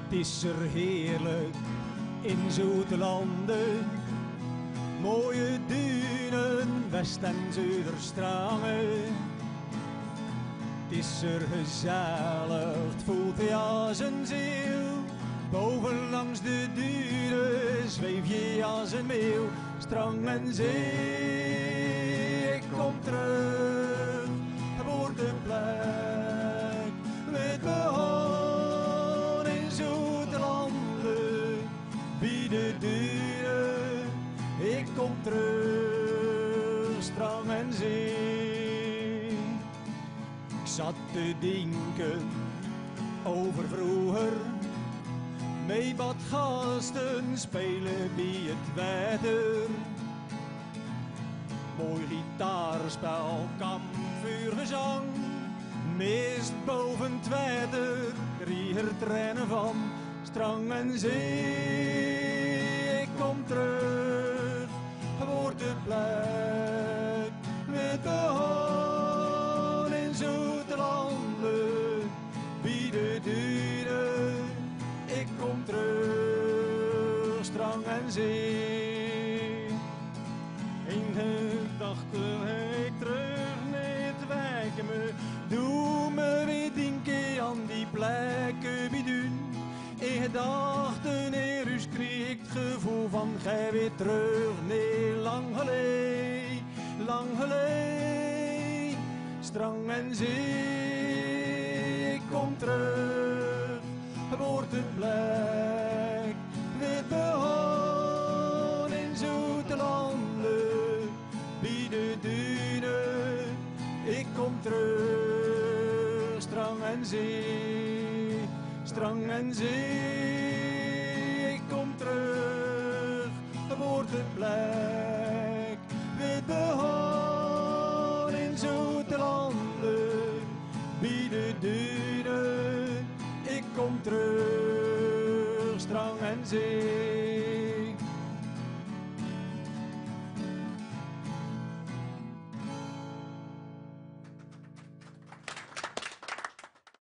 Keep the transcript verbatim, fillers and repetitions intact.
Het is er heerlijk in zoete landen, mooie duinen, west- en zuiderstranden. Het is er gezellig, het voelt je als een ziel. Boven langs de duinen zweef je als een meeuw. Strand en zee, ik kom terug, geboorteplek, met behang in zoete landen. Bij de duinen, ik kom terug, strand en zee. Ik zat te denken over vroeger, mee wat gasten spelen bij het water. Mooi gitaarspel, kampvuurgezang, mist boven het water, kreeg er tranen van. Strand en zee, ik kom terug, geboorteplek, met de hand in zoete landen, bij de duinen. Ik kom terug, strand en zee. In gedachten ik terug met wijken me. Doe me weer denken aan die plekken bij Duin. In gedachten eerst kreeg ik het gevoel van gij weer terug. Nee, lang geleden, lang geleden. Strand en zee, ik kom terug, geboorteplek, met behang in zoete landen, bij de duinen. Ik kom terug, strand en zee, strand en zee. Ik kom terug, geboorteplek, met behang in zoete landen, bij de duinen. Ik kom terug, strand en zee.